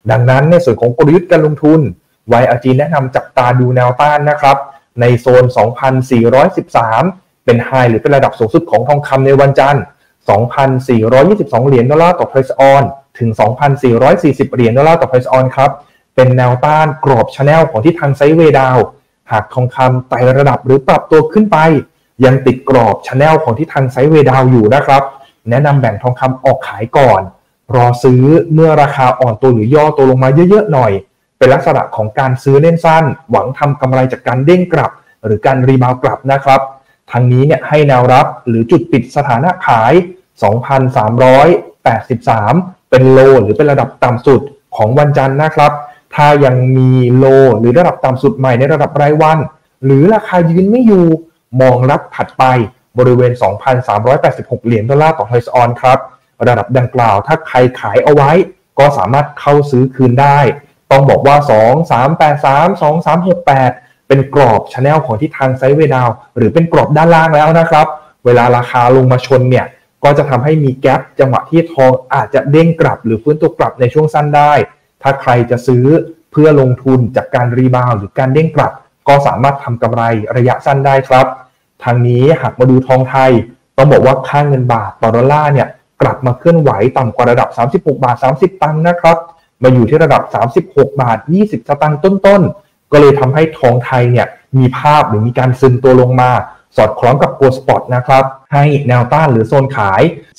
ดังนั้นในส่วนของกลยุทธ์การลงทุน YLG แนะนำจับตาดูแนวต้านนะครับในโซน 2,413 เป็นไฮหรือเป็นระดับสูงสุดของทองคำในวันจันทร์ 2,422 เหรียญดอลลาร์ต่อ Price on ถึง 2,440 เหรียญดอลลาร์ต่อ Price on ครับเป็นแนวต้านกรอบชาแนลของทิศทางไซด์เวย์ดาวหากทองคำไต่ระดับหรือปรับตัวขึ้นไปยังติดกรอบชาแนลของทิศทางไซด์เวย์ดาวอยู่นะครับแนะนำแบ่งทองคำออกขายก่อนรอซื้อเมื่อราคาอ่อนตัวหรือย่อตัวลงมาเยอะๆหน่อยเป็นลักษณะของการซื้อเล่นสั้นหวังทำกำไรจากการเด้งกลับหรือการรีบาวกลับนะครับทางนี้เนี่ยให้แนวรับหรือจุดปิดสถานะขาย 2,383 เป็นโลหรือเป็นระดับต่ำสุดของวันจันทร์นะครับถ้ายังมีโลหรือระดับต่ำสุดใหม่ในระดับรายวันหรือราคายืนไม่อยู่มองรับถัดไปบริเวณ 2,386 เหรียญดอลลาร์ต่อ Price on ครับระดับดังกล่าวถ้าใครขายเอาไว้ก็สามารถเข้าซื้อคืนได้ต้องบอกว่า 2383 2368 เป็นกรอบชาแนลของทิศทางไซด์เวย์ดาวหรือเป็นกรอบด้านล่างแล้วนะครับเวลาราคาลงมาชนเนี่ยก็จะทำให้มีแกปจังหวะที่ทองอาจจะเด้งกลับหรือฟื้นตัวกลับในช่วงสั้นได้ถ้าใครจะซื้อเพื่อลงทุนจากการรีบาวหรือการเด้งกลับก็สามารถทำกำไรระยะสั้นได้ครับทางนี้หากมาดูทองไทยต้องบอกว่าค่าเงินบาทต่อดอลลาร์เนี่ยกลับมาเคลื่อนไหวต่ำกว่าระดับ36 บาท 30 ตังค์นะครับมาอยู่ที่ระดับ36 บาท 20 สตางค์ต้นๆก็เลยทำให้ทองไทยเนี่ยมีภาพหรือมีการซึมตัวลงมาสอดคล้องกับตัวสปอตนะครับให้แนวต้านหรือโซนขาย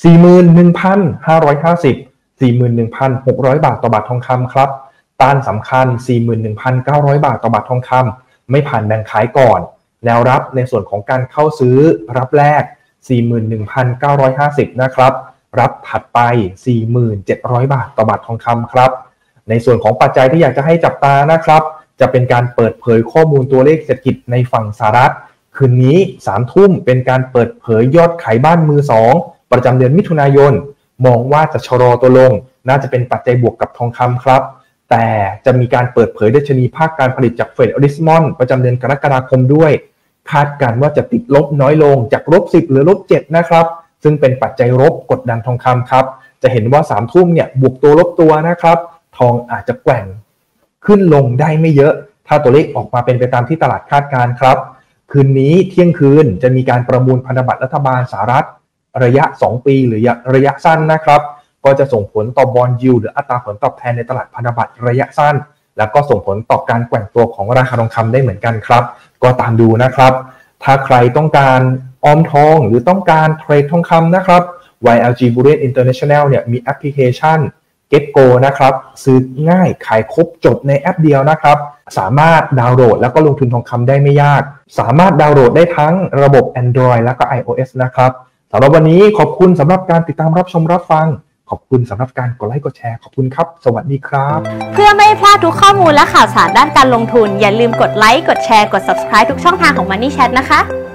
41,550 41,600 บาทต่อบาททองคำครับต้านสำคัญ 41,900 บาทต่อบาททองคำไม่ผ่านแบ่งขายก่อนแนวรับในส่วนของการเข้าซื้อรับแรก 41,950 นะครับรับถัดไป 4,700 บาทต่อบาททองคำครับในส่วนของปัจจัยที่อยากจะให้จับตานะครับจะเป็นการเปิดเผยข้อมูลตัวเลขเศรษฐกิจในฝั่งสหรัฐคืนนี้ 3 ทุ่มเป็นการเปิดเผยยอดขายบ้านมือ2ประจำเดือนมิถุนายนมองว่าจะชะลอตัวลงน่าจะเป็นปัจจัยบวกกับทองคำครับแต่จะมีการเปิดเผยดัชนีภาคการผลิตจากเฟดอริสมอนประจำเดือนกรกฎาคมด้วยคาดการณ์ว่าจะติดลบน้อยลงจาก-10 เหลือ-7 นะครับซึ่งเป็นปัจจัยลบกดดันทองคำครับจะเห็นว่า 3 ทุ่มเนี่ยบวกตัวลบตัวนะครับทองอาจจะแกว่งขึ้นลงได้ไม่เยอะถ้าตัวเลขออกมาเป็นไปตามที่ตลาดคาดการณ์ครับคืนนี้เที่ยงคืนจะมีการประมูลพันธบัตรรัฐบาลสหรัฐระยะ2ปีหรือระยะสั้นนะครับก็จะส่งผลต่อบอนด์ยิลด์หรืออัตราผลตอบแทนในตลาดพันธบัตรระยะสั้นแล้วก็ส่งผลต่อการแกว่งตัวของราคาทองคำได้เหมือนกันครับก็ตามดูนะครับถ้าใครต้องการออมทองหรือต้องการเทรดทองคำนะครับ YLG Bullion International เนี่ยมีแอปพลิเคชัน GetGo นะครับซื้อง่ายขายครบจบในแอปเดียวนะครับสามารถดาวน์โหลดแล้วก็ลงทุนทองคำได้ไม่ยากสามารถดาวน์โหลดได้ทั้งระบบ Android แล้วก็ iOS นะครับสำหรับวันนี้ขอบคุณสำหรับการติดตามรับชมรับฟังขอบคุณสำหรับการกดไลค์กดแชร์ขอบคุณครับสวัสดีครับเพื่อไม่พลาดทุกข้อมูลและข่าวสารด้านการลงทุนอย่าลืมกดไลค์กดแชร์กด Subscribe ทุกช่องทางของ Money Chat นะคะ